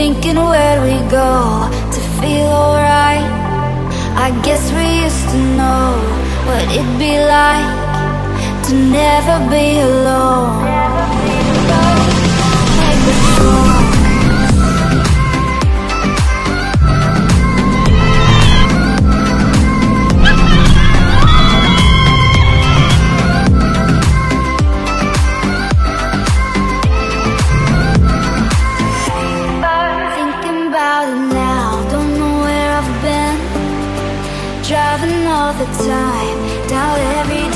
thinking where'd we go to feel alright. I guess we used to know what it'd be like to never be alone. Make the song. Driving all the time, doubt every day.